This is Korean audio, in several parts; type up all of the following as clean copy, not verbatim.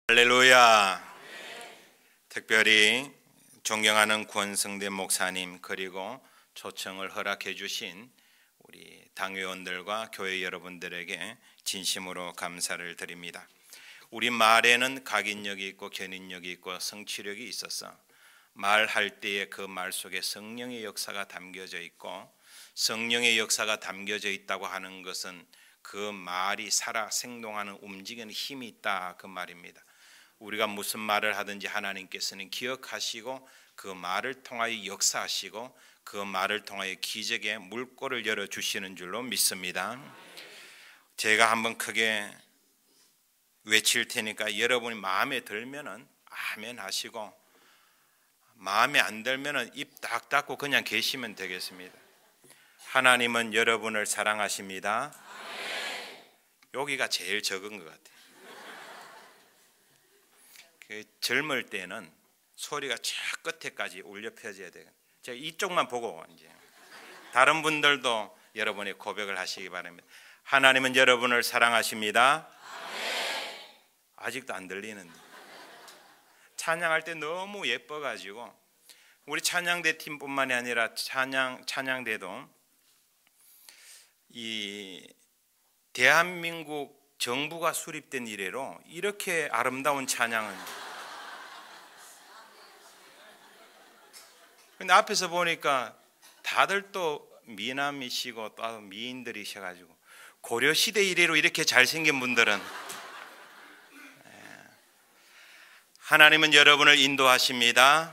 할렐루야. 특별히 존경하는 권성대 목사님 그리고 초청을 허락해 주신 우리 당회원들과 교회 여러분들에게 진심으로 감사를 드립니다. 우리 말에는 각인력이 있고 견인력이 있고 성취력이 있어서 말할 때에 그 말 속에 성령의 역사가 담겨져 있고, 성령의 역사가 담겨져 있다고 하는 것은 그 말이 살아 생동하는 움직이는 힘이 있다, 그 말입니다. 우리가 무슨 말을 하든지 하나님께서는 기억하시고 그 말을 통하여 역사하시고 그 말을 통하여 기적의 물꼬를 열어주시는 줄로 믿습니다. 제가 한번 크게 외칠 테니까 여러분이 마음에 들면은 아멘 하시고, 마음에 안 들면은 입 딱 닫고 그냥 계시면 되겠습니다. 하나님은 여러분을 사랑하십니다. 여기가 제일 적은 것 같아요. 젊을 때는 소리가 저 끝에까지 울려 펴져야 돼요. 제가 이쪽만 보고 이제 다른 분들도 여러분의 고백을 하시기 바랍니다. 하나님은 여러분을 사랑하십니다. 아직도 안 들리는데 찬양할 때 너무 예뻐가지고 우리 찬양대 팀뿐만이 아니라 찬양대도 이 대한민국 정부가 수립된 이래로 이렇게 아름다운 찬양은, 근데 앞에서 보니까 다들 또 미남이시고 또 미인들이셔가지고 고려시대 이래로 이렇게 잘생긴 분들은, 하나님은 여러분을 인도하십니다.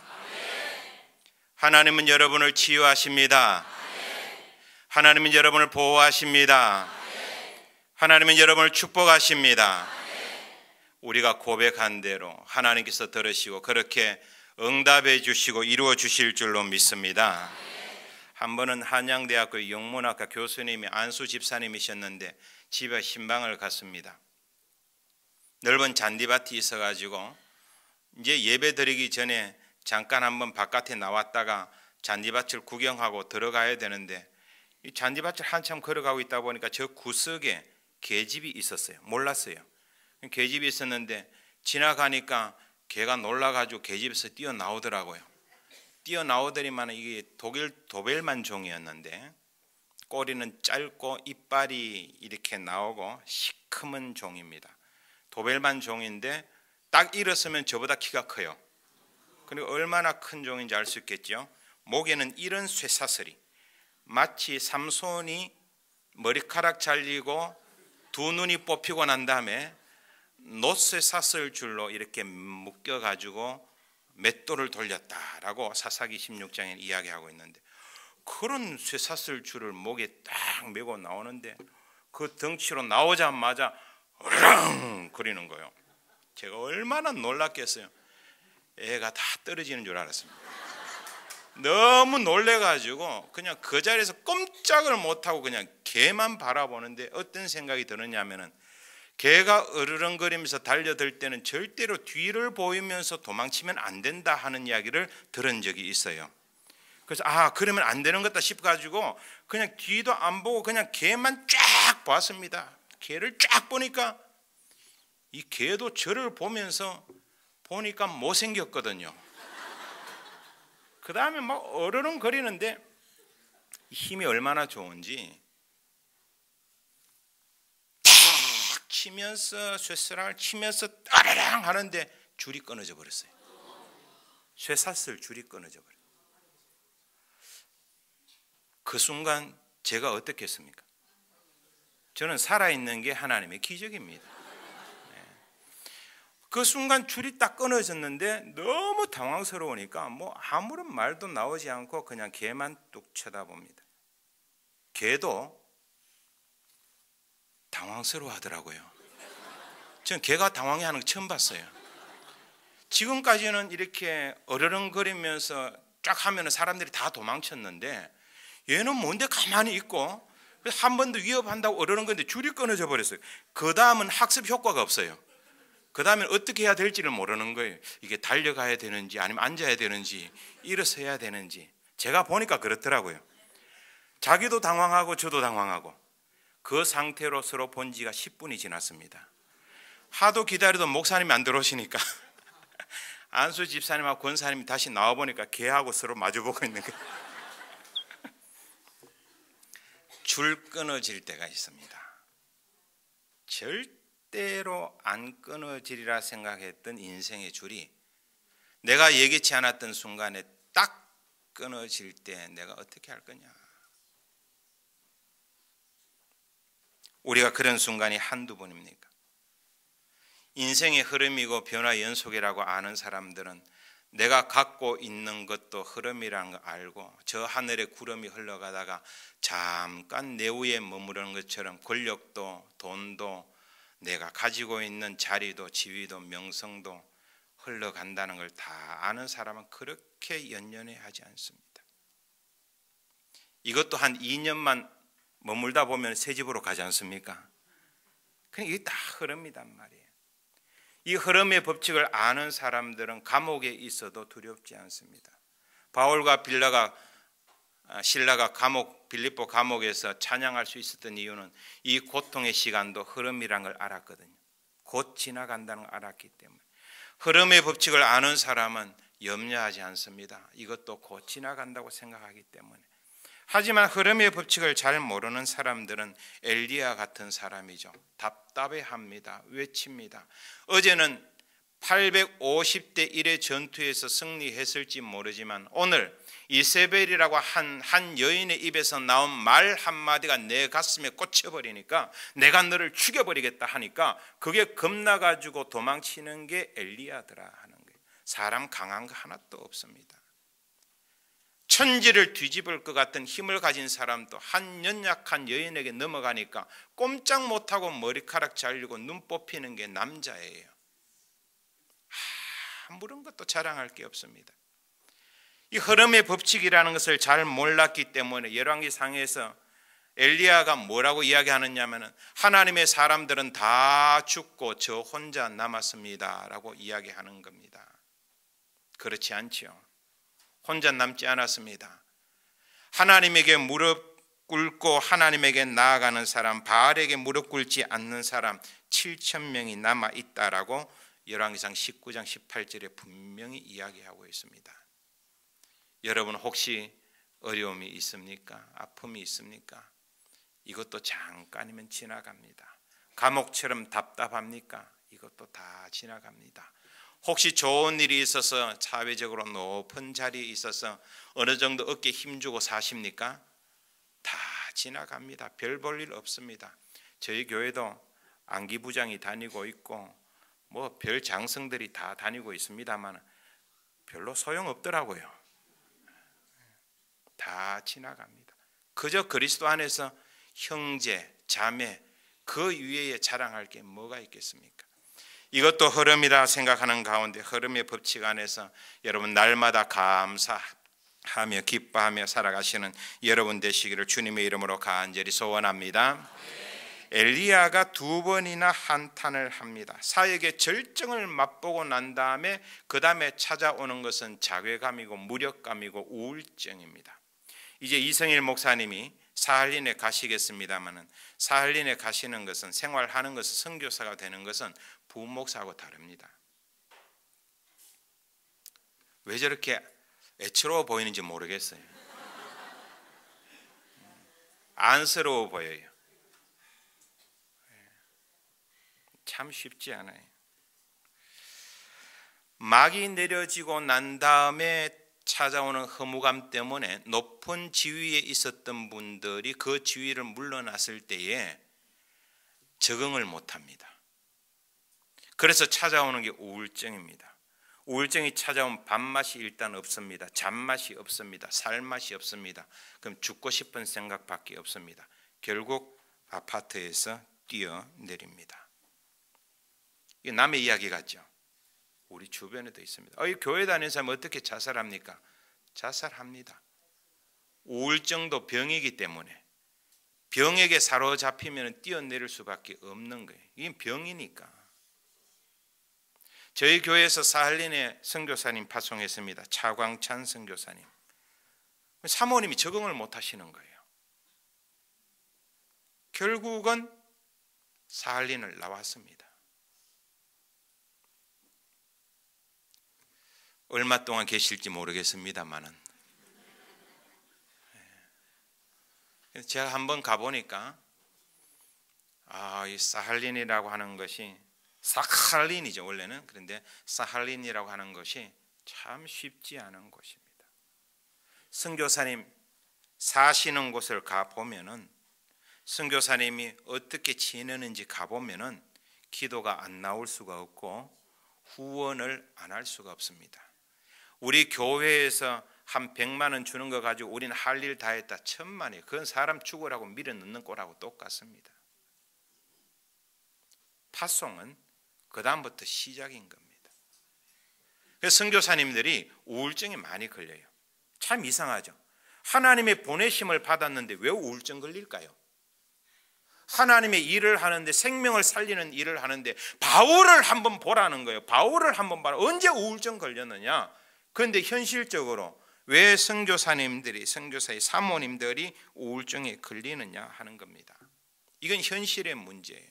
하나님은 여러분을 치유하십니다. 하나님은 여러분을 보호하십니다. 하나님은 여러분을 축복하십니다. 우리가 고백한 대로 하나님께서 들으시고 그렇게 응답해 주시고 이루어 주실 줄로 믿습니다. 한 번은 한양대학교 영문학과 교수님이 안수 집사님이셨는데 집에 신방을 갔습니다. 넓은 잔디밭이 있어가지고 이제 예배 드리기 전에 잠깐 한번 바깥에 나왔다가 잔디밭을 구경하고 들어가야 되는데, 이 잔디밭을 한참 걸어가고 있다 보니까 저 구석에 개집이 있었어요. 몰랐어요. 개집이 있었는데 지나가니까 개가 놀라가지고 개집에서 뛰어나오더라고요. 뛰어나오더니만 이게 독일 도벨만 종이었는데 꼬리는 짧고 이빨이 이렇게 나오고 시커먼 종입니다. 도벨만 종인데 딱 일었으면 저보다 키가 커요. 그리고 얼마나 큰 종인지 알 수 있겠죠. 목에는 이런 쇠사슬이 마치 삼손이 머리카락 잘리고 두 눈이 뽑히고 난 다음에 놋쇠사슬 줄로 이렇게 묶여가지고 맷돌을 돌렸다라고 사사기 16장에 이야기하고 있는데, 그런 쇠사슬 줄을 목에 딱 메고 나오는데 그 덩치로 나오자마자 으렁 거리는 거예요. 제가 얼마나 놀랐겠어요. 애가 다 떨어지는 줄 알았습니다. 너무 놀래가지고 그냥 그 자리에서 꼼짝을 못하고 그냥 개만 바라보는데, 어떤 생각이 드느냐면은 개가 으르렁거리면서 달려들 때는 절대로 뒤를 보이면서 도망치면 안 된다 하는 이야기를 들은 적이 있어요. 그래서 그러면 안 되는 것다 싶어가지고 그냥 뒤도 안 보고 그냥 개만 쫙 봤습니다. 개를 쫙 보니까 이 개도 저를 보면서 보니까 못생겼거든요. 그 다음에 막 어르렁거리는데 힘이 얼마나 좋은지 탁 치면서 쇠사슬을 치면서 따라랑 하는데 줄이 끊어져 버렸어요. 쇠사슬 줄이 끊어져 버렸어요. 그 순간 제가 어떻게 했습니까? 저는 살아있는 게 하나님의 기적입니다. 그 순간 줄이 딱 끊어졌는데 너무 당황스러우니까 뭐 아무런 말도 나오지 않고 그냥 개만 뚝 쳐다봅니다. 개도 당황스러워 하더라고요. 전 개가 당황해하는 거 처음 봤어요. 지금까지는 이렇게 어르렁거리면서 쫙 하면 사람들이 다 도망쳤는데 얘는 뭔데 가만히 있고 한 번 더 위협한다고 어르렁거리는데 줄이 끊어져 버렸어요. 그 다음은 학습 효과가 없어요. 그 다음에 어떻게 해야 될지를 모르는 거예요. 이게 달려가야 되는지 아니면 앉아야 되는지 일어서야 되는지. 제가 보니까 그렇더라고요. 자기도 당황하고 저도 당황하고 그 상태로 서로 본 지가 10분이 지났습니다. 하도 기다려도 목사님이 안 들어오시니까 안수 집사님하고 권사님이 다시 나와보니까 걔하고 서로 마주보고 있는 거예요. 줄 끊어질 때가 있습니다. 절대로 안 끊어지리라 생각했던 인생의 줄이 내가 예기치 않았던 순간에 딱 끊어질 때 내가 어떻게 할 거냐. 우리가 그런 순간이 한두 번입니까? 인생의 흐름이고 변화 연속이라고 아는 사람들은 내가 갖고 있는 것도 흐름이라는 걸 알고 저 하늘에 구름이 흘러가다가 잠깐 내 위에 머무르는 것처럼 권력도 돈도 내가 가지고 있는 자리도 지위도 명성도 흘러간다는 걸 다 아는 사람은 그렇게 연연해 하지 않습니다. 이것도 한 2년만 머물다 보면 새 집으로 가지 않습니까? 그냥 이게 다 흐름이란 말이에요. 이 흐름의 법칙을 아는 사람들은 감옥에 있어도 두렵지 않습니다. 바울과 실라가 빌립보 감옥에서 찬양할 수 있었던 이유는 이 고통의 시간도 흐름이란 걸 알았거든요. 곧 지나간다는 걸 알았기 때문에. 흐름의 법칙을 아는 사람은 염려하지 않습니다. 이것도 곧 지나간다고 생각하기 때문에. 하지만 흐름의 법칙을 잘 모르는 사람들은 엘리야 같은 사람이죠. 답답해합니다. 외칩니다. 어제는 850대 1의 전투에서 승리했을지 모르지만 오늘 이세벨이라고 한 여인의 입에서 나온 말 한마디가 내 가슴에 꽂혀버리니까 내가 너를 죽여버리겠다 하니까 그게 겁나가지고 도망치는 게 엘리야더라 하는 거예요. 사람 강한 거 하나도 없습니다. 천지를 뒤집을 것 같은 힘을 가진 사람도 한 연약한 여인에게 넘어가니까 꼼짝 못하고 머리카락 잘리고 눈 뽑히는 게 남자예요. 아무런 것도 자랑할 게 없습니다. 이 흐름의 법칙이라는 것을 잘 몰랐기 때문에 열왕기상에서 엘리야가 뭐라고 이야기하느냐면 하나님의 사람들은 다 죽고 저 혼자 남았습니다 라고 이야기하는 겁니다. 그렇지 않죠. 혼자 남지 않았습니다. 하나님에게 무릎 꿇고 하나님에게 나아가는 사람, 바알에게 무릎 꿇지 않는 사람 7,000명이 남아있다라고 열왕기상 19장 18절에 분명히 이야기하고 있습니다. 여러분 혹시 어려움이 있습니까? 아픔이 있습니까? 이것도 잠깐이면 지나갑니다. 감옥처럼 답답합니까? 이것도 다 지나갑니다. 혹시 좋은 일이 있어서 사회적으로 높은 자리에 있어서 어느 정도 어깨에 힘주고 사십니까? 다 지나갑니다. 별 볼 일 없습니다. 저희 교회도 안기부장이 다니고 있고 뭐 별 장성들이 다 다니고 있습니다만 별로 소용없더라고요. 다 지나갑니다. 그저 그리스도 안에서 형제, 자매 그 위에 자랑할 게 뭐가 있겠습니까? 이것도 흐름이라 생각하는 가운데 흐름의 법칙 안에서 여러분 날마다 감사하며 기뻐하며 살아가시는 여러분 되시기를 주님의 이름으로 간절히 소원합니다. 엘리야가 2번이나 한탄을 합니다. 사역의 절정을 맛보고 난 다음에 그 다음에 찾아오는 것은 자괴감이고 무력감이고 우울증입니다. 이제 이성일 목사님이 사할린에 가시겠습니다마는 사할린에 가시는 것은 생활하는 것은 선교사가 되는 것은 부목사하고 다릅니다. 왜 저렇게 애처로워 보이는지 모르겠어요. 안쓰러워 보여요. 참 쉽지 않아요. 막이 내려지고 난 다음에 찾아오는 허무감 때문에 높은 지위에 있었던 분들이 그 지위를 물러났을 때에 적응을 못합니다. 그래서 찾아오는 게 우울증입니다. 우울증이 찾아오면 밥맛이 일단 없습니다. 잠맛이 없습니다. 살맛이 없습니다. 그럼 죽고 싶은 생각밖에 없습니다. 결국 아파트에서 뛰어내립니다. 이게 남의 이야기 같죠? 우리 주변에도 있습니다. 교회 다니는 사람이 어떻게 자살합니까? 자살합니다. 우울증도 병이기 때문에 병에게 사로잡히면 뛰어내릴 수밖에 없는 거예요. 이게 병이니까. 저희 교회에서 사할린에 선교사님 파송했습니다. 차광찬 선교사님. 사모님이 적응을 못 하시는 거예요. 결국은 사할린을 나왔습니다. 얼마 동안 계실지 모르겠습니다만은 제가 한번 가보니까 이 사할린이라고 하는 것이 사칼린이죠 원래는. 그런데 사할린이라고 하는 것이 참 쉽지 않은 곳입니다. 선교사님 사시는 곳을 가보면은 선교사님이 어떻게 지내는지 가보면은 기도가 안 나올 수가 없고 후원을 안 할 수가 없습니다. 우리 교회에서 한 100만 원 주는 거 가지고 우리는 할 일 다 했다 1000만이에요. 그건 사람 죽으라고 밀어 넣는 꼴하고 똑같습니다. 파송은 그 다음부터 시작인 겁니다. 그래서 선교사님들이 우울증이 많이 걸려요. 참 이상하죠. 하나님의 보내심을 받았는데 왜 우울증 걸릴까요? 하나님의 일을 하는데, 생명을 살리는 일을 하는데 바울을 한번 보라는 거예요. 바울을 한번 봐라. 언제 우울증 걸렸느냐? 그런데 현실적으로 왜 선교사님들이, 선교사의 사모님들이 우울증에 걸리느냐 하는 겁니다. 이건 현실의 문제예요.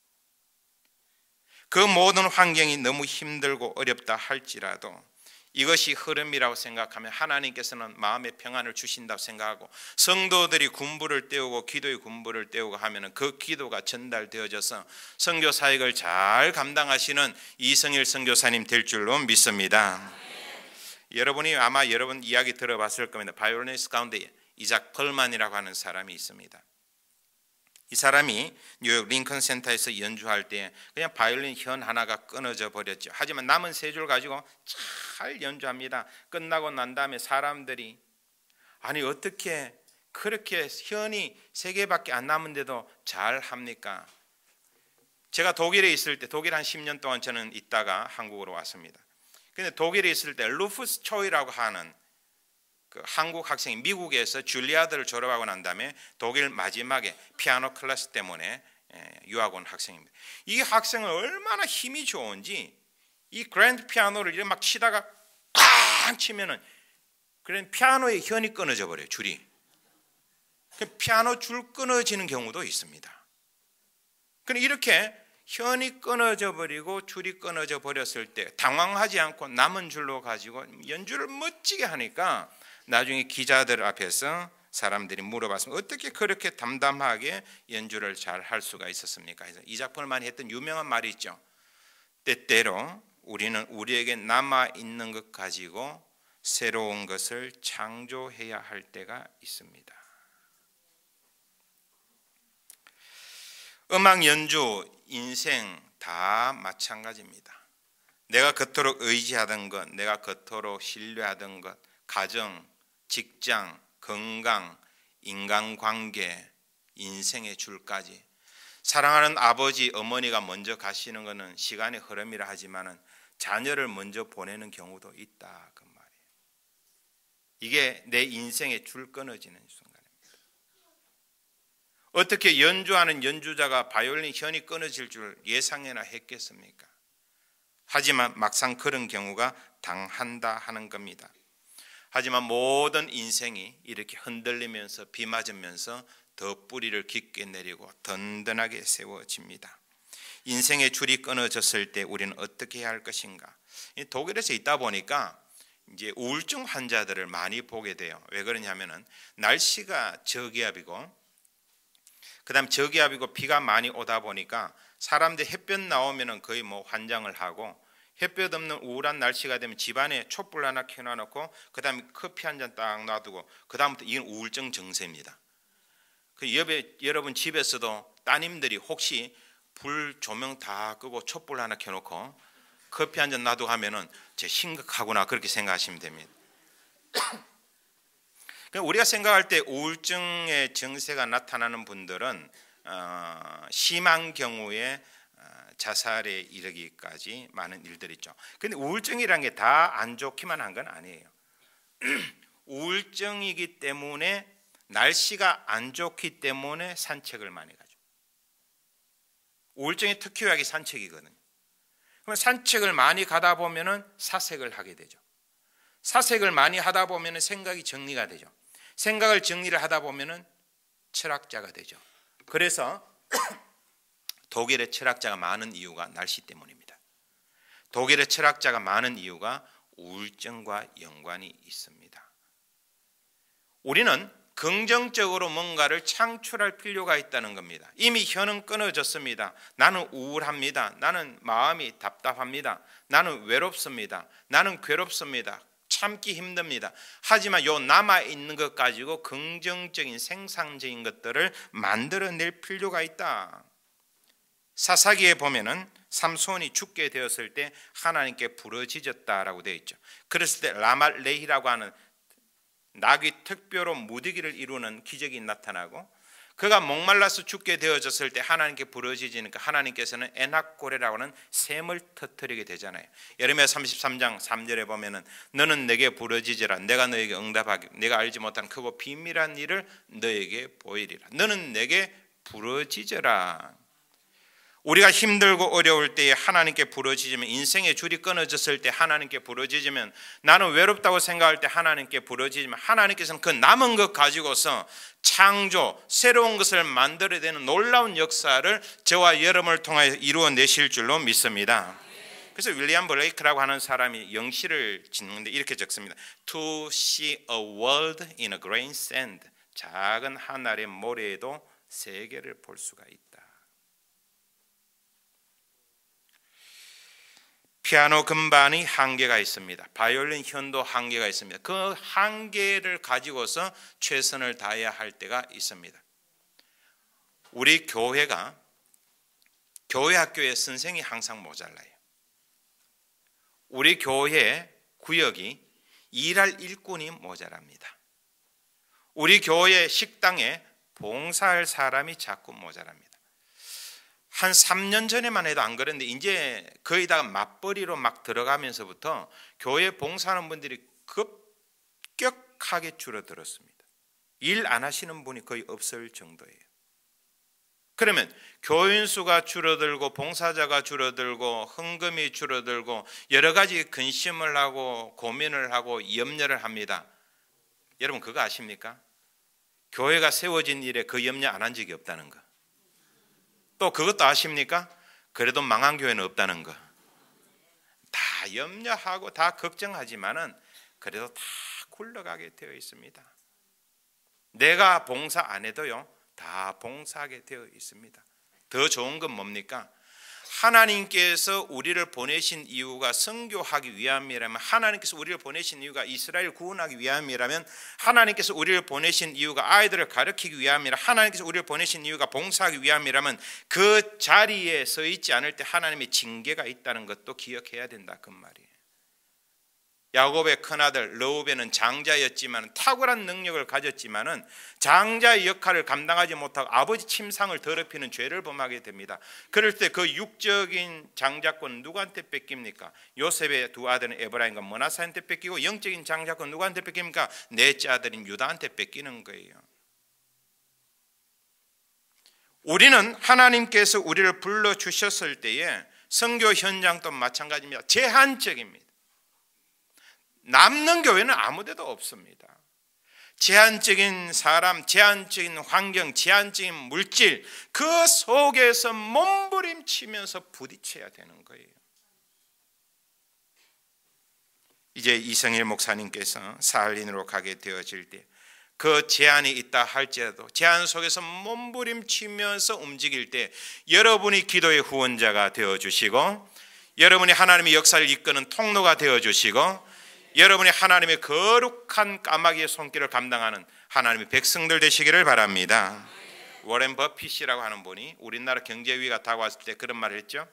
그 모든 환경이 너무 힘들고 어렵다 할지라도 이것이 흐름이라고 생각하면 하나님께서는 마음의 평안을 주신다고 생각하고, 성도들이 군부를 떼우고 기도의 군부를 떼우고 하면 그 기도가 전달되어져서 선교 사역을 잘 감당하시는 이성일 선교사님 될 줄로 믿습니다. 여러분이 아마 여러분 이야기 들어봤을 겁니다. 바이올리니스트 가운데 이작 펄만이라고 하는 사람이 있습니다. 이 사람이 뉴욕 링컨 센터에서 연주할 때 그냥 바이올린 현 하나가 끊어져 버렸죠. 하지만 남은 세 줄 가지고 잘 연주합니다. 끝나고 난 다음에 사람들이 아니 어떻게 그렇게 현이 세 개밖에 안 남은데도 잘 합니까? 제가 독일에 있을 때, 독일 한 10년 동안 저는 있다가 한국으로 왔습니다. 근데 독일에 있을 때 루프스 초이라고 하는 그 한국 학생이 미국에서 줄리아드를 졸업하고 난 다음에 독일 마지막에 피아노 클래스 때문에 유학 온 학생입니다. 이 학생은 얼마나 힘이 좋은지 이 그랜드 피아노를 이렇게 막 치다가 팡 치면은 그런 피아노의 현이 끊어져 버려요. 줄이. 피아노 줄 끊어지는 경우도 있습니다. 그럼 이렇게 현이 끊어져 버리고 줄이 끊어져 버렸을 때 당황하지 않고 남은 줄로 가지고 연주를 멋지게 하니까 나중에 기자들 앞에서 사람들이 물어봤습니다. 어떻게 그렇게 담담하게 연주를 잘 할 수가 있었습니까? 이작 펄만이 했던 유명한 말이 있죠. 때때로 우리는 우리에게 남아있는 것 가지고 새로운 것을 창조해야 할 때가 있습니다. 음악 연주, 인생 다 마찬가지입니다. 내가 그토록 의지하던 것, 내가 그토록 신뢰하던 것, 가정, 직장, 건강, 인간관계, 인생의 줄까지 사랑하는 아버지, 어머니가 먼저 가시는 것은 시간의 흐름이라 하지만은 자녀를 먼저 보내는 경우도 있다 그 말이에요. 이게 내 인생의 줄 끊어지는 순간입니다. 어떻게 연주하는 연주자가 바이올린 현이 끊어질 줄 예상이나 했겠습니까? 하지만 막상 그런 경우가 당한다 하는 겁니다. 하지만 모든 인생이 이렇게 흔들리면서 비 맞으면서 더 뿌리를 깊게 내리고 든든하게 세워집니다. 인생의 줄이 끊어졌을 때 우리는 어떻게 해야 할 것인가? 독일에서 있다 보니까 이제 우울증 환자들을 많이 보게 돼요. 왜 그러냐면은 날씨가 저기압이고 그다음 저기압이고 비가 많이 오다 보니까 사람들이 햇볕 나오면은 거의 뭐 환장을 하고, 햇볕 없는 우울한 날씨가 되면 집안에 촛불 하나 켜놔놓고 그다음에 커피 한 잔 딱 놔두고 그다음부터 이건 우울증 증세입니다. 여러분 집에서도 따님들이 혹시 불 조명 다 끄고 촛불 하나 켜놓고 커피 한 잔 놔두고 하면은 제 심각하구나 그렇게 생각하시면 됩니다. 우리가 생각할 때 우울증의 증세가 나타나는 분들은 심한 경우에 자살에 이르기까지 많은 일들이 있죠. 그런데 우울증이라는 게 다 안 좋기만 한 건 아니에요. 우울증이기 때문에 날씨가 안 좋기 때문에 산책을 많이 가죠. 우울증의 특효약이 산책이거든요. 그럼 산책을 많이 가다 보면은 사색을 하게 되죠. 사색을 많이 하다 보면은 생각이 정리가 되죠. 생각을 정리를 하다 보면은 철학자가 되죠. 그래서 독일의 철학자가 많은 이유가 날씨 때문입니다. 독일의 철학자가 많은 이유가 우울증과 연관이 있습니다. 우리는 긍정적으로 뭔가를 창출할 필요가 있다는 겁니다. 이미 혀는 끊어졌습니다. 나는 우울합니다. 나는 마음이 답답합니다. 나는 외롭습니다. 나는 괴롭습니다. 참기 힘듭니다. 하지만 요 남아있는 것 가지고 긍정적인 생산적인 것들을 만들어낼 필요가 있다. 사사기에 보면은 삼손이 죽게 되었을 때 하나님께 부르짖었다라고 되어 있죠. 그랬을 때 라말레히라고 하는 낙이 특별로 무더기를 이루는 기적이 나타나고, 그가 목말라서 죽게 되어졌을 때 하나님께 부르짖으니까 하나님께서는 에낙고레라고 하는 샘을 터뜨리게 되잖아요. 예레미야 33장 3절에 보면은 너는 내게 부르짖으라, 내가 너에게 응답하기, 내가 알지 못한 크고 비밀한 일을 너에게 보이리라. 너는 내게 부르짖으라. 우리가 힘들고 어려울 때에 하나님께 부르짖으면, 인생의 줄이 끊어졌을 때 하나님께 부르짖으면, 나는 외롭다고 생각할 때 하나님께 부르짖으면 하나님께서는 그 남은 것 가지고서 창조, 새로운 것을 만들어내는 놀라운 역사를 저와 여러분을 통하여 이루어내실 줄로 믿습니다. 그래서 윌리엄 블레이크라고 하는 사람이 영시를 짓는데 이렇게 적습니다. To see a world in a grain sand. 작은 한 알의 모래에도 세계를 볼 수가 있다. 피아노 건반이 한계가 있습니다. 바이올린 현도 한계가 있습니다. 그 한계를 가지고서 최선을 다해야 할 때가 있습니다. 우리 교회 학교의 선생이 항상 모자라요. 우리 교회 구역이 일할 일꾼이 모자랍니다. 우리 교회 식당에 봉사할 사람이 자꾸 모자랍니다. 한 3년 전에만 해도 안 그랬는데 이제 거의 다 맞벌이로 막 들어가면서부터 교회 봉사하는 분들이 급격하게 줄어들었습니다. 일 안 하시는 분이 거의 없을 정도예요. 그러면 교인 수가 줄어들고 봉사자가 줄어들고 헌금이 줄어들고 여러 가지 근심을 하고 고민을 하고 염려를 합니다. 여러분 그거 아십니까? 교회가 세워진 일에 그 염려 안 한 적이 없다는 거. 또 그것도 아십니까? 그래도 망한 교회는 없다는 거. 다 염려하고 다 걱정하지만은 그래도 다 굴러가게 되어 있습니다. 내가 봉사 안 해도요 다 봉사하게 되어 있습니다. 더 좋은 건 뭡니까? 하나님께서 우리를 보내신 이유가 선교하기 위함이라면, 하나님께서 우리를 보내신 이유가 이스라엘 구원하기 위함이라면, 하나님께서 우리를 보내신 이유가 아이들을 가르치기 위함이라, 하나님께서 우리를 보내신 이유가 봉사하기 위함이라면 그 자리에 서 있지 않을 때 하나님의 징계가 있다는 것도 기억해야 된다 그 말이에요. 야곱의 큰아들 르우벤은 장자였지만 탁월한 능력을 가졌지만은 장자의 역할을 감당하지 못하고 아버지 침상을 더럽히는 죄를 범하게 됩니다. 그럴 때 그 육적인 장자권 누구한테 뺏깁니까? 요셉의 두 아들은 에브라임과 므낫세한테 뺏기고, 영적인 장자권 누구한테 뺏깁니까? 넷째 아들인 유다한테 뺏기는 거예요. 우리는 하나님께서 우리를 불러주셨을 때에 선교 현장도 마찬가지입니다. 제한적입니다. 남는 교회는 아무데도 없습니다. 제한적인 사람, 제한적인 환경, 제한적인 물질, 그 속에서 몸부림치면서 부딪혀야 되는 거예요. 이제 이성일 목사님께서 사할린으로 가게 되어질 때 그 제한이 있다 할지라도 제한 속에서 몸부림치면서 움직일 때 여러분이 기도의 후원자가 되어주시고, 여러분이 하나님의 역사를 이끄는 통로가 되어주시고, 여러분이 하나님의 거룩한 까마귀의 손길을 감당하는 하나님의 백성들 되시기를 바랍니다. 워렌 버핏이라고 하는 분이 우리나라 경제 위기가 다가왔을 때 그런 말을 했죠.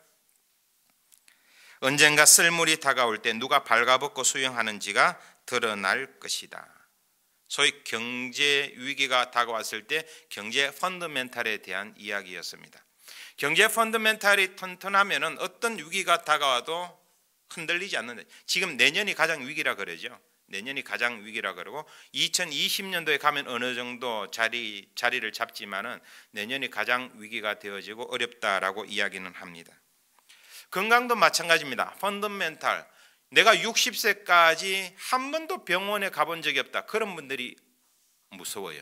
언젠가 쓸물이 다가올 때 누가 발가벗고 수용하는지가 드러날 것이다. 소위 경제 위기가 다가왔을 때 경제 펀더멘탈에 대한 이야기였습니다. 경제 펀더멘탈이 튼튼하면은 어떤 위기가 다가와도 흔들리지 않는다. 지금 내년이 가장 위기라 그러죠. 내년이 가장 위기라 그러고 2020년도에 가면 어느 정도 자리를 잡지만은 내년이 가장 위기가 되어지고 어렵다라고 이야기는 합니다. 건강도 마찬가지입니다. 펀더멘탈. 내가 60세까지 한 번도 병원에 가본 적이 없다. 그런 분들이 무서워요.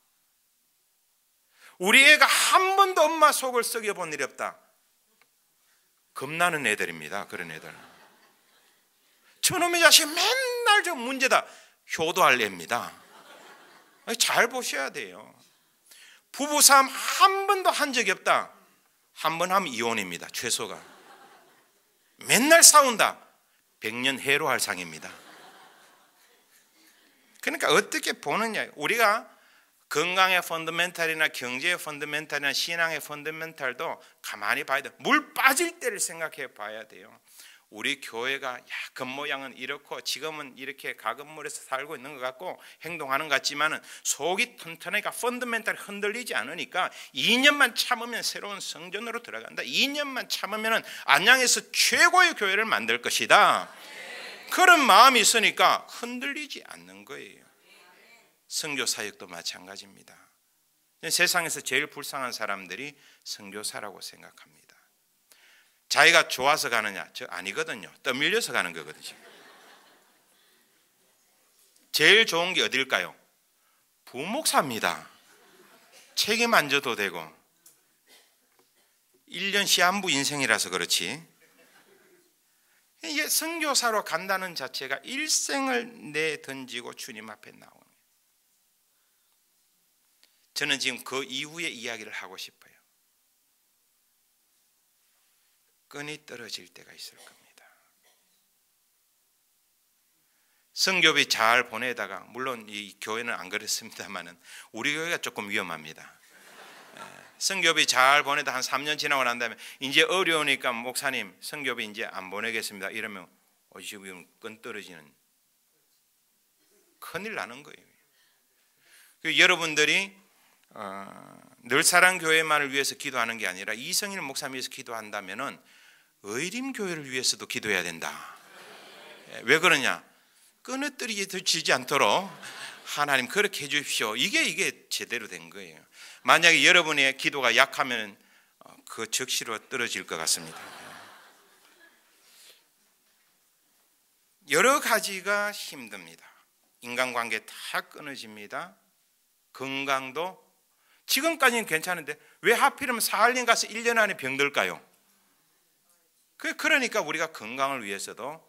우리 애가 한 번도 엄마 속을 썩여본 일이 없다. 겁나는 애들입니다. 그런 애들. 저놈의 자식 맨날 저 문제다. 효도할 애입니다. 잘 보셔야 돼요. 부부싸움 한 번도 한 적이 없다. 한 번 하면 이혼입니다. 최소가. 맨날 싸운다. 100년 해로할 상입니다. 그러니까 어떻게 보느냐. 우리가 건강의 펀더멘탈이나 경제의 펀더멘탈이나 신앙의 펀더멘탈도 가만히 봐야 돼요. 물 빠질 때를 생각해 봐야 돼요. 우리 교회가 겉모양은 이렇고 지금은 이렇게 가건물에서 살고 있는 것 같고 행동하는 것 같지만은 속이 튼튼하니까 펀더멘탈이 흔들리지 않으니까 2년만 참으면 새로운 성전으로 들어간다. 2년만 참으면 안양에서 최고의 교회를 만들 것이다. 그런 마음이 있으니까 흔들리지 않는 거예요. 선교사역도 마찬가지입니다. 세상에서 제일 불쌍한 사람들이 선교사라고 생각합니다. 자기가 좋아서 가느냐? 저 아니거든요. 떠밀려서 가는 거거든요. 제일 좋은 게 어딜까요? 부목사입니다. 책임 안 져도 되고 1년 시한부 인생이라서 그렇지. 이게 선교사로 간다는 자체가 일생을 내던지고 주님 앞에 나오는 거예요. 저는 지금 그 이후의 이야기를 하고 싶어요. 끈이 떨어질 때가 있을 겁니다. 선교비 잘 보내다가, 물론 이 교회는 안 그렇습니다만은 우리 교회가 조금 위험합니다. 선교비 잘 보내다 한 3년 지나고 난 다음에 이제 어려우니까 목사님 선교비 이제 안 보내겠습니다. 이러면 지금 끈 떨어지는, 큰일 나는 거예요. 여러분들이 늘사랑교회만을 위해서 기도하는 게 아니라 이성일 목사님 위해서 기도한다면은 의림교회를 위해서도 기도해야 된다. 왜 그러냐? 끊어뜨리지 않도록 하나님 그렇게 해 주십시오. 이게 제대로 된 거예요. 만약에 여러분의 기도가 약하면 그 적시로 떨어질 것 같습니다. 여러 가지가 힘듭니다. 인간관계 다 끊어집니다. 건강도 지금까지는 괜찮은데 왜 하필이면 사할린 가서 1년 안에 병들까요? 그러니까 우리가 건강을 위해서도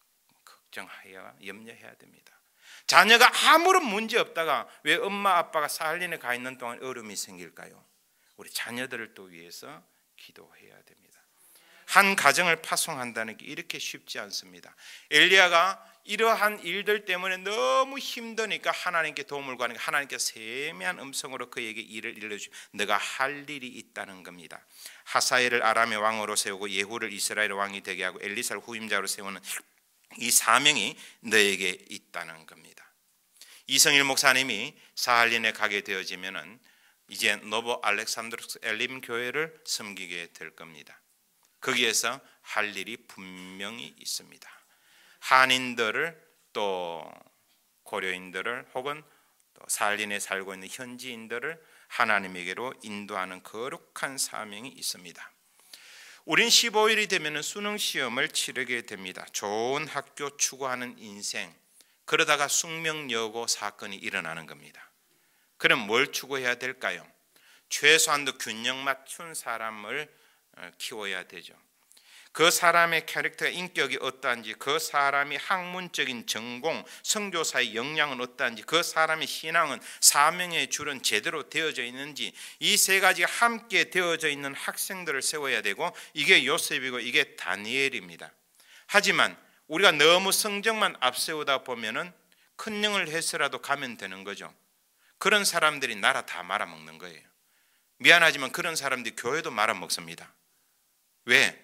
걱정하여 염려해야 됩니다. 자녀가 아무런 문제 없다가 왜 엄마 아빠가 사할린에 가 있는 동안 어려움이 생길까요? 우리 자녀들을 또 위해서 기도해야 됩니다. 한 가정을 파송한다는 게 이렇게 쉽지 않습니다. 엘리야가 이러한 일들 때문에 너무 힘드니까 하나님께 도움을 구하니까 하나님께서 세미한 음성으로 그에게 일을 일러주시고 너가 할 일이 있다는 겁니다. 하사엘을 아람의 왕으로 세우고 예후를 이스라엘의 왕이 되게 하고 엘리사를 후임자로 세우는 이 사명이 너에게 있다는 겁니다. 이성일 목사님이 사할린에 가게 되어지면은 이제 노보 알렉산드로스 엘림 교회를 섬기게 될 겁니다. 거기에서 할 일이 분명히 있습니다. 한인들을 또 고려인들을 혹은 또 사할린에 살고 있는 현지인들을 하나님에게로 인도하는 거룩한 사명이 있습니다. 우린 15일이 되면 수능 시험을 치르게 됩니다. 좋은 학교 추구하는 인생, 그러다가 숙명여고 사건이 일어나는 겁니다. 그럼 뭘 추구해야 될까요? 최소한도 균형 맞춘 사람을 키워야 되죠. 그 사람의 캐릭터와 인격이 어떠한지, 그 사람이 학문적인 전공, 선교사의 역량은 어떠한지, 그 사람의 신앙은 사명의 줄은 제대로 되어져 있는지, 이 세 가지가 함께 되어져 있는 학생들을 세워야 되고, 이게 요셉이고 이게 다니엘입니다. 하지만 우리가 너무 성적만 앞세우다 보면은 큰 영을 해서라도 가면 되는 거죠. 그런 사람들이 나라 다 말아먹는 거예요. 미안하지만 그런 사람들이 교회도 말아먹습니다. 왜?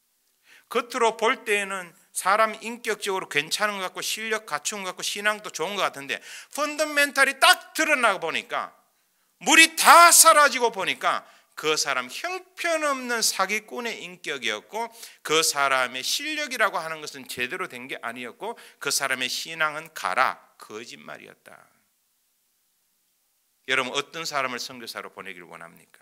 겉으로 볼 때에는 사람 인격적으로 괜찮은 것 같고 실력 갖춘 것 같고 신앙도 좋은 것 같은데 펀더멘탈이 딱 드러나고 보니까 물이 다 사라지고 보니까 그 사람 형편없는 사기꾼의 인격이었고 그 사람의 실력이라고 하는 것은 제대로 된 게 아니었고 그 사람의 신앙은 가라 거짓말이었다. 여러분 어떤 사람을 선교사로 보내길 원합니까?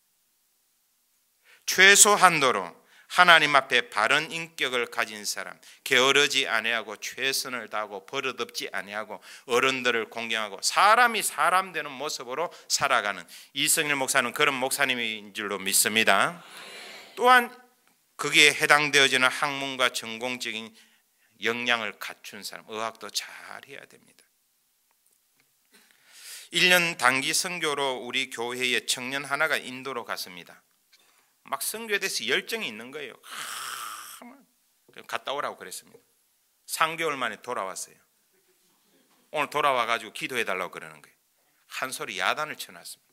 최소한도로 하나님 앞에 바른 인격을 가진 사람, 게으르지 아니하고 최선을 다하고 버릇없지 아니하고 어른들을 공경하고 사람이 사람 되는 모습으로 살아가는 이성일 목사는 그런 목사님인 줄로 믿습니다. 또한 거기에 해당되어지는 학문과 전공적인 역량을 갖춘 사람, 의학도 잘 해야 됩니다. 1년 단기 선교로 우리 교회의 청년 하나가 인도로 갔습니다. 막 선교에 대해서 열정이 있는 거예요. 갔다 오라고 그랬습니다. 3개월 만에 돌아왔어요. 오늘 돌아와가지고 기도해달라고 그러는 거예요. 한 소리 야단을 쳐놨습니다.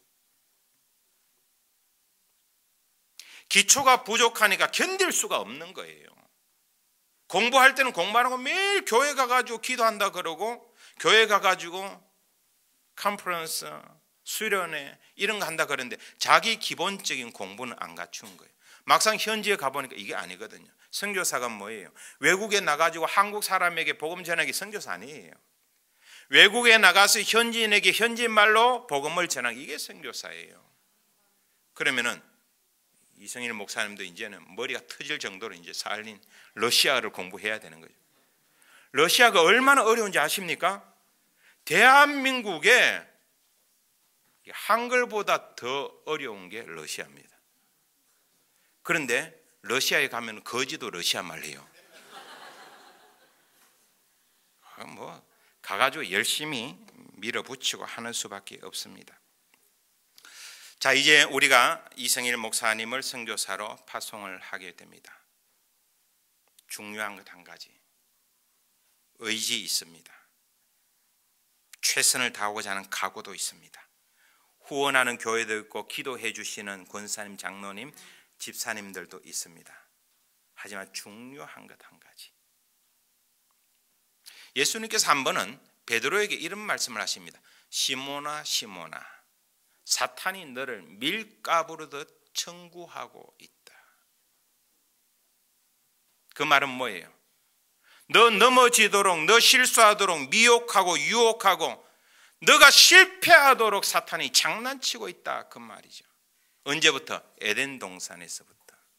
기초가 부족하니까 견딜 수가 없는 거예요. 공부할 때는 공부하는 거 매일 교회 가가지고 기도한다 그러고, 교회 가가지고 컨퍼런스, 수련회 이런 거 한다 그러는데 자기 기본적인 공부는 안 갖춘 거예요. 막상 현지에 가보니까 이게 아니거든요. 선교사가 뭐예요? 외국에 나가지고 한국 사람에게 복음 전하기 선교사 아니에요. 외국에 나가서 현지인에게 현지인 말로 복음을 전하기, 이게 선교사예요. 그러면은 이성일 목사님도 이제는 머리가 터질 정도로 이제 살린 러시아어를 공부해야 되는 거죠. 러시아가 얼마나 어려운지 아십니까? 대한민국에 한글보다 더 어려운 게 러시아입니다. 그런데 러시아에 가면 거지도 러시아 말 해요. 뭐 가가지고 열심히 밀어붙이고 하는 수밖에 없습니다. 자, 이제 우리가 이성일 목사님을 선교사로 파송을 하게 됩니다. 중요한 것 한 가지, 의지 있습니다. 최선을 다하고자 하는 각오도 있습니다. 후원하는 교회도 있고 기도해 주시는 권사님, 장로님, 집사님들도 있습니다. 하지만 중요한 것 한 가지, 예수님께서 한 번은 베드로에게 이런 말씀을 하십니다. 시몬아 시몬아, 사탄이 너를 밀가부르듯 청구하고 있다. 그 말은 뭐예요? 너 넘어지도록, 너 실수하도록 미혹하고 유혹하고 너가 실패하도록 사탄이 장난치고 있다, 그 말이죠. 언제부터? 에덴 동산에서부터.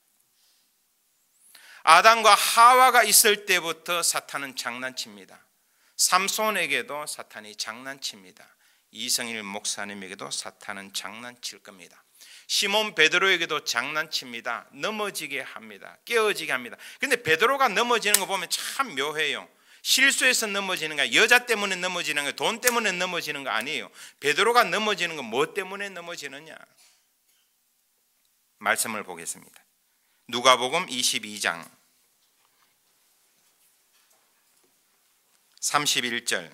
아담과 하와가 있을 때부터 사탄은 장난칩니다. 삼손에게도 사탄이 장난칩니다. 이성일 목사님에게도 사탄은 장난칠 겁니다. 시몬 베드로에게도 장난칩니다. 넘어지게 합니다. 깨어지게 합니다. 근데 베드로가 넘어지는 거 보면 참 묘해요. 실수해서 넘어지는 거, 여자 때문에 넘어지는 거, 돈 때문에 넘어지는 거 아니에요. 베드로가 넘어지는 건 뭐 때문에 넘어지느냐? 말씀을 보겠습니다. 누가복음 22장 31절.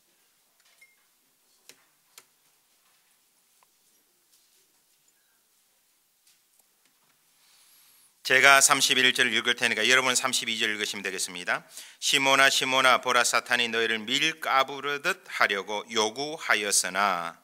제가 31절을 읽을 테니까 여러분 32절 읽으시면 되겠습니다. 시몬아 시몬아, 보라 사탄이 너희를 밀가부르듯 하려고 요구하였으나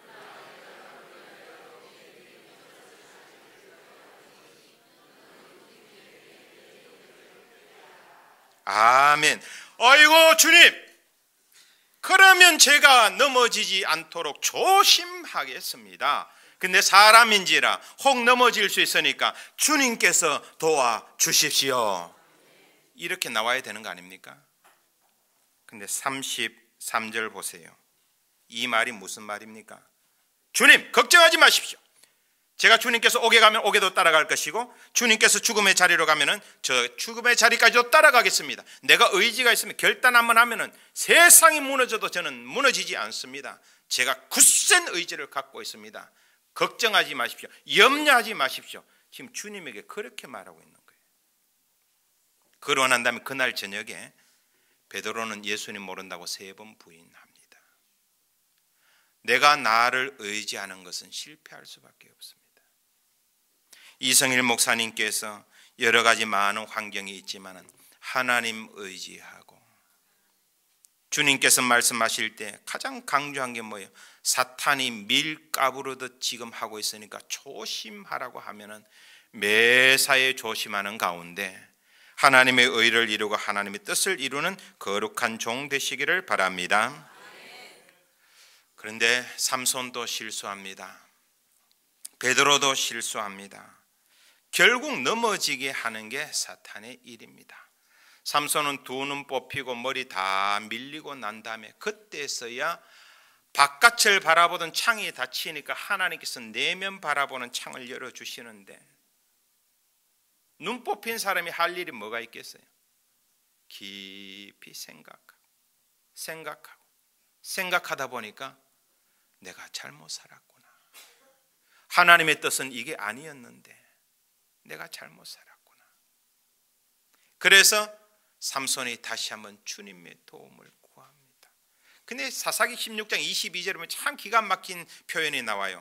아멘. 아이고 주님, 그러면 제가 넘어지지 않도록 조심하겠습니다. 근데 사람인지라 혹 넘어질 수 있으니까 주님께서 도와주십시오, 이렇게 나와야 되는 거 아닙니까? 근데 33절 보세요. 이 말이 무슨 말입니까? 주님 걱정하지 마십시오. 제가 주님께서 옥에 가면 옥에도 따라갈 것이고, 주님께서 죽음의 자리로 가면은 저 죽음의 자리까지도 따라가겠습니다. 내가 의지가 있으면, 결단 한번 하면은 세상이 무너져도 저는 무너지지 않습니다. 제가 굳센 의지를 갖고 있습니다. 걱정하지 마십시오. 염려하지 마십시오. 지금 주님에게 그렇게 말하고 있는 거예요. 그러고 난 다음에 그날 저녁에 베드로는 예수님 모른다고 3번 부인합니다. 내가 나를 의지하는 것은 실패할 수밖에 없습니다. 이성일 목사님께서 여러 가지 많은 환경이 있지만 하나님 의지하고, 주님께서 말씀하실 때 가장 강조한 게 뭐예요? 사탄이 밀가부르듯 지금 하고 있으니까 조심하라고 하면은 매사에 조심하는 가운데 하나님의 의를 이루고 하나님의 뜻을 이루는 거룩한 종 되시기를 바랍니다. 그런데 삼손도 실수합니다. 베드로도 실수합니다. 결국 넘어지게 하는 게 사탄의 일입니다. 삼손은 2눈 뽑히고 머리 다 밀리고 난 다음에 그때서야 바깥을 바라보던 창이 닫히니까 하나님께서 내면 바라보는 창을 열어주시는데, 눈 뽑힌 사람이 할 일이 뭐가 있겠어요? 깊이 생각하다 보니까 내가 잘못 살았구나. 하나님의 뜻은 이게 아니었는데 내가 잘못 살았구나. 그래서 삼손이 다시 한번 주님의 도움을 구합니다. 근데 사사기 16장 22절에 보면 참 기가 막힌 표현이 나와요.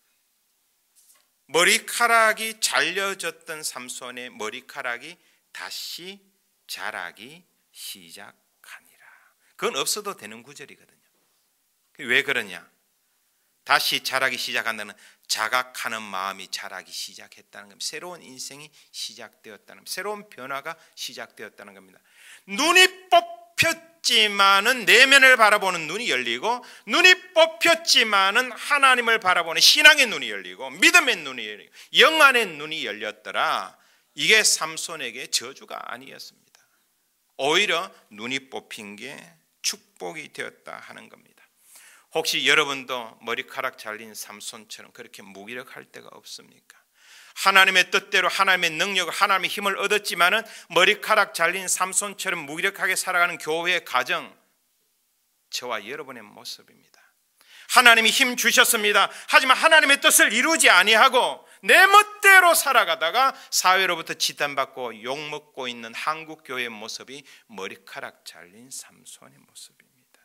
머리카락이 잘려졌던 삼손의 머리카락이 다시 자라기 시작하니라. 그건 없어도 되는 구절이거든요. 왜 그러냐? 다시 자라기 시작한다는 자각하는 마음이 자라기 시작했다는 겁니다. 새로운 인생이 시작되었다는 겁니다. 새로운 변화가 시작되었다는 겁니다. 눈이 뽑혔지만은 내면을 바라보는 눈이 열리고, 눈이 뽑혔지만은 하나님을 바라보는 신앙의 눈이 열리고, 믿음의 눈이 열리고, 영안의 눈이 열렸더라. 이게 삼손에게 저주가 아니었습니다. 오히려 눈이 뽑힌 게 축복이 되었다 하는 겁니다. 혹시 여러분도 머리카락 잘린 삼손처럼 그렇게 무기력할 때가 없습니까? 하나님의 뜻대로 하나님의 능력을, 하나님의 힘을 얻었지만은 머리카락 잘린 삼손처럼 무기력하게 살아가는 교회의 가정, 저와 여러분의 모습입니다. 하나님이 힘 주셨습니다. 하지만 하나님의 뜻을 이루지 아니하고 내 멋대로 살아가다가 사회로부터 지탄받고 욕먹고 있는 한국 교회의 모습이 머리카락 잘린 삼손의 모습입니다.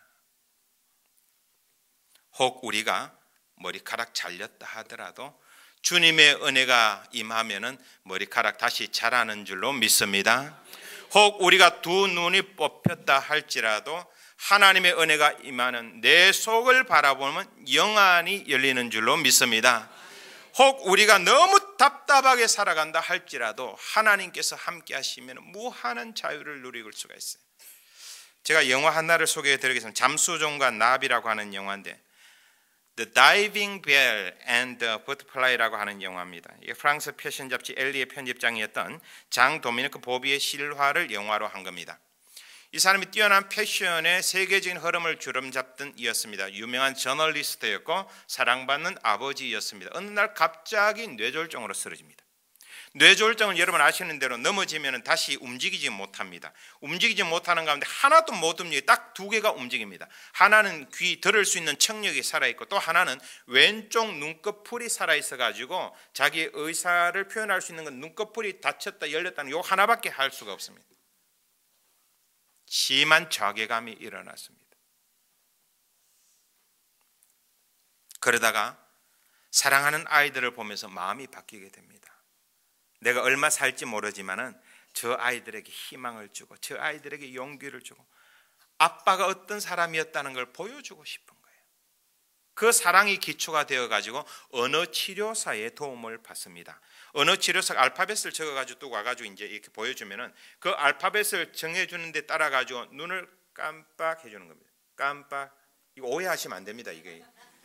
혹 우리가 머리카락 잘렸다 하더라도 주님의 은혜가 임하면은 머리카락 다시 자라는 줄로 믿습니다. 혹 우리가 두 눈이 뽑혔다 할지라도 하나님의 은혜가 임하는 내 속을 바라보면 영안이 열리는 줄로 믿습니다. 혹 우리가 너무 답답하게 살아간다 할지라도 하나님께서 함께 하시면 무한한 자유를 누릴 수가 있어요. 제가 영화 하나를 소개해 드리겠습니다. 잠수종과 나비라고 하는 영화인데, The Diving Bell and the Butterfly라고 하는 영화입니다. 이게 프랑스 패션 잡지 엘리의 편집장이었던 장 도미니크 보비의 실화를 영화로 한 겁니다. 이 사람이 뛰어난 패션의 세계적인 흐름을 주름잡던 이였습니다. 유명한 저널리스트였고 사랑받는 아버지였습니다. 어느 날 갑자기 뇌졸중으로 쓰러집니다. 뇌졸중은 여러분 아시는 대로 넘어지면 다시 움직이지 못합니다. 움직이지 못하는 가운데 하나도 못 움직여요. 딱 두 개가 움직입니다. 하나는 귀 들을 수 있는 청력이 살아있고, 또 하나는 왼쪽 눈꺼풀이 살아있어가지고 자기의 의사를 표현할 수 있는 건 눈꺼풀이 닫혔다 열렸다는 요 하나밖에 할 수가 없습니다. 심한 자괴감이 일어났습니다. 그러다가 사랑하는 아이들을 보면서 마음이 바뀌게 됩니다. 내가 얼마 살지 모르지만은 저 아이들에게 희망을 주고 저 아이들에게 용기를 주고 아빠가 어떤 사람이었다는 걸 보여주고 싶은 거예요. 그 사랑이 기초가 되어가지고 언어치료사의 도움을 받습니다. 언어치료사가 알파벳을 적어가지고 또 와가지고 이제 이렇게 보여주면은 그 알파벳을 정해주는데 따라가지고 눈을 깜빡 해주는 겁니다. 깜빡. 이거 오해하시면 안 됩니다. 이게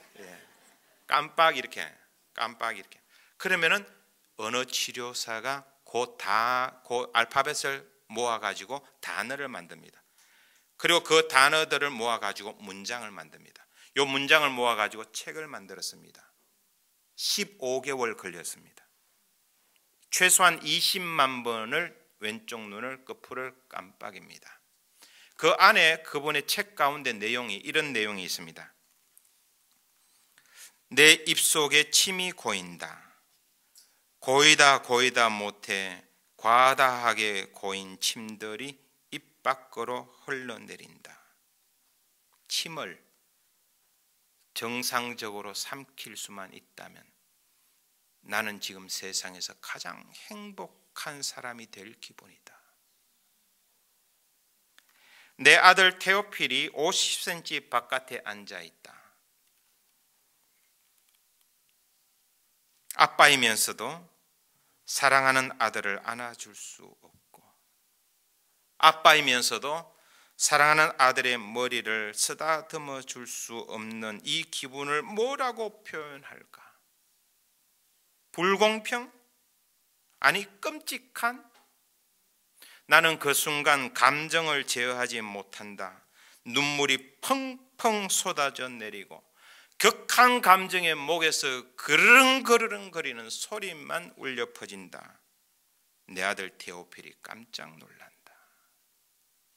깜빡 이렇게 그러면은 언어치료사가 그 알파벳을 모아가지고 단어를 만듭니다. 그리고 그 단어들을 모아가지고 문장을 만듭니다. 이 문장을 모아가지고 책을 만들었습니다. 15개월 걸렸습니다. 최소한 20만 번을 왼쪽 눈을 끝풀을 깜빡입니다. 그 안에 그분의 책 가운데 내용이 이런 내용이 있습니다. 내 입속에 침이 고인다. 고이다 못해 과다하게 고인 침들이 입 밖으로 흘러내린다. 침을 정상적으로 삼킬 수만 있다면 나는 지금 세상에서 가장 행복한 사람이 될 기분이다. 내 아들 테오필이 50cm 바깥에 앉아 있다. 아빠이면서도 사랑하는 아들을 안아줄 수 없고, 아빠이면서도 사랑하는 아들의 머리를 쓰다듬어 줄 수 없는 이 기분을 뭐라고 표현할까? 불공평? 아니 끔찍한? 나는 그 순간 감정을 제어하지 못한다. 눈물이 펑펑 쏟아져 내리고 격한 감정의 목에서 그르릉거리는 소리만 울려 퍼진다. 내 아들 테오필이 깜짝 놀란다.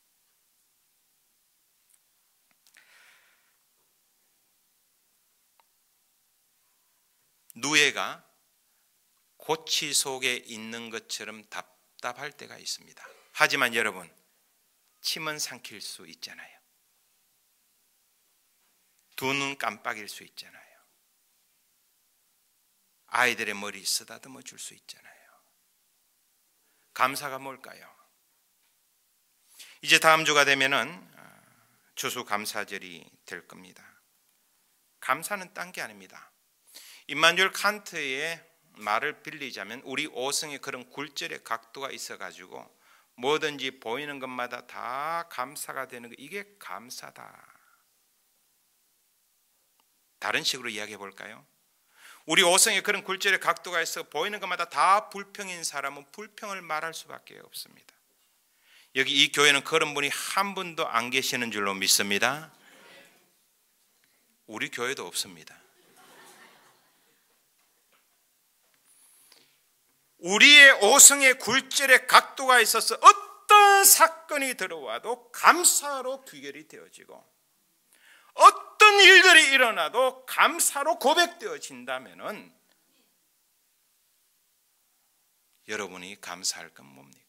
누에가 고치 속에 있는 것처럼 답답할 때가 있습니다. 하지만 여러분, 침은 삼킬 수 있잖아요. 두 눈 깜빡일 수 있잖아요. 아이들의 머리 쓰다듬어 줄 수 있잖아요. 감사가 뭘까요? 이제 다음 주가 되면은 추수감사절이 될 겁니다. 감사는 딴 게 아닙니다. 임마누엘 칸트의 말을 빌리자면 우리 오성에 그런 굴절의 각도가 있어가지고 뭐든지 보이는 것마다 다 감사가 되는 거, 이게 감사다. 다른 식으로 이야기해 볼까요? 우리 오성에 그런 굴절의 각도가 있어 보이는 것마다 다 불평인 사람은 불평을 말할 수밖에 없습니다. 여기 이 교회는 그런 분이 한 분도 안 계시는 줄로 믿습니다. 우리 교회도 없습니다. 우리의 오성의 굴절의 각도가 있어서 어떤 사건이 들어와도 감사로 귀결이 되어지고 어떤 일들이 일어나도 감사로 고백되어진다면 여러분이 감사할 건 뭡니까?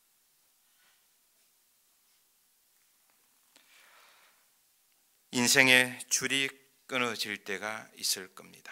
인생의 줄이 끊어질 때가 있을 겁니다.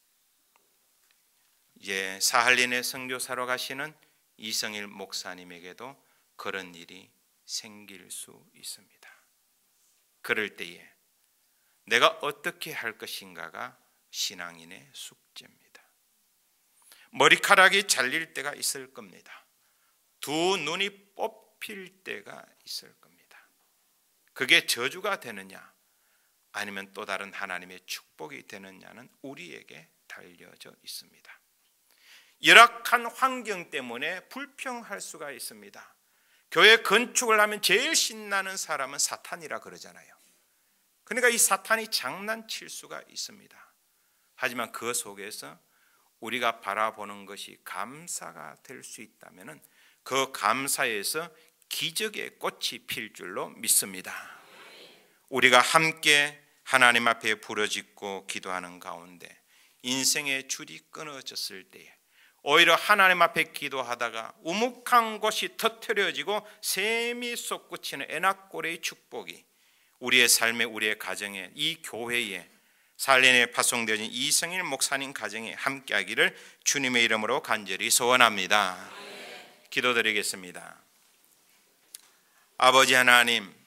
사할린의 선교사로 가시는 이성일 목사님에게도 그런 일이 생길 수 있습니다. 그럴 때에 내가 어떻게 할 것인가가 신앙인의 숙제입니다. 머리카락이 잘릴 때가 있을 겁니다. 두 눈이 뽑힐 때가 있을 겁니다. 그게 저주가 되느냐 아니면 또 다른 하나님의 축복이 되느냐는 우리에게 달려져 있습니다. 열악한 환경 때문에 불평할 수가 있습니다. 교회 건축을 하면 제일 신나는 사람은 사탄이라 그러잖아요. 그러니까 이 사탄이 장난칠 수가 있습니다. 하지만 그 속에서 우리가 바라보는 것이 감사가 될 수 있다면 그 감사에서 기적의 꽃이 필 줄로 믿습니다. 우리가 함께 하나님 앞에 부르짖고 기도하는 가운데 인생의 줄이 끊어졌을 때에 오히려 하나님 앞에 기도하다가 우묵한 곳이 터트려지고 샘이 솟구치는 에낙고레의 축복이 우리의 삶에, 우리의 가정에, 이 교회에, 살린에 파송되어진 이성일 목사님 가정에 함께하기를 주님의 이름으로 간절히 소원합니다. 기도드리겠습니다. 아버지 하나님,